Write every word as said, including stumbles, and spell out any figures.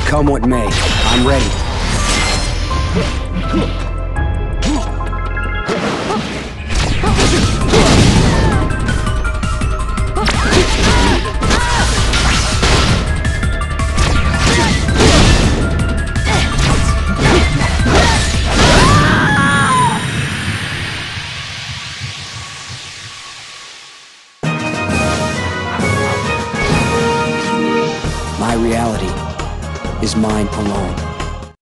Come what may, I'm ready. My reality is mine alone.